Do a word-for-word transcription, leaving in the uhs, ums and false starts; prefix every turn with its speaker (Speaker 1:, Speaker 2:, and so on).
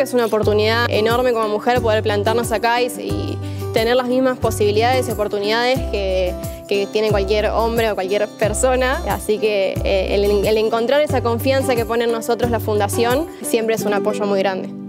Speaker 1: que es una oportunidad enorme como mujer poder plantarnos acá y, y tener las mismas posibilidades y oportunidades que, que tiene cualquier hombre o cualquier persona. Así que eh, el, el encontrar esa confianza que pone en nosotros la Fundación siempre es un apoyo muy grande.